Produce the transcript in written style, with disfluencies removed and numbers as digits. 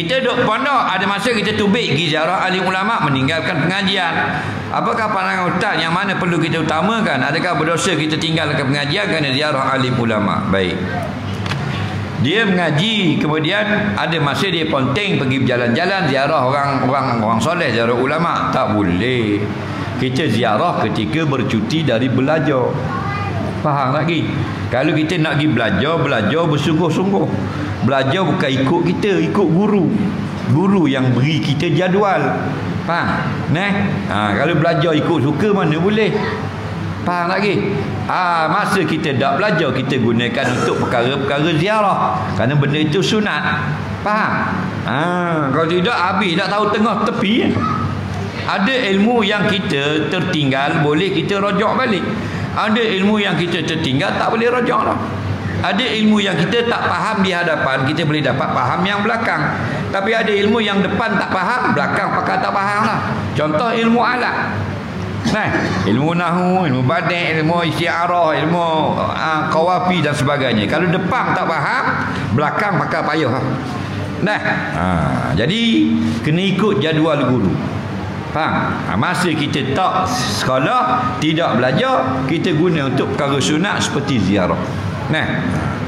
kita duduk pondok, ada masa kita tubik pergi ziarah alim ulama, meninggalkan pengajian. Apakah pandangan ustaz yang mana perlu kita utamakan? Adakah berdosa kita tinggalkan pengajian kerana ziarah alim ulama? Baik. Dia mengaji, kemudian ada masa dia ponteng pergi berjalan-jalan ziarah orang soleh, ziarah ulama. Tak boleh. Kita ziarah ketika bercuti dari belajar. Faham lagi? Kalau kita nak pergi belajar bersungguh-sungguh. Belajar bukan ikut kita, ikut guru. Guru yang beri kita jadual. Faham? Kalau belajar ikut suka mana boleh. Faham lagi? Masa kita tak belajar, kita gunakan untuk perkara-perkara ziarah. Kerana benda itu sunat. Faham? Kalau tidak, habis tak tahu tengah tepi. Ada ilmu yang kita tertinggal, boleh kita rojak balik. Ada ilmu yang kita tertinggal, tak boleh rojak lah. Ada ilmu yang kita tak faham di hadapan, kita boleh dapat faham yang belakang. Tapi ada ilmu yang depan tak faham, belakang pakar tak faham lah. Contoh ilmu alat. Ilmu nahu, ilmu badai, ilmu istiarah, ilmu qawafi dan sebagainya. Kalau depan tak faham, belakang pakar payah. Jadi kena ikut jadual guru. Faham? Masa kita tak sekolah, tidak belajar, kita guna untuk perkara sunat seperti ziarah.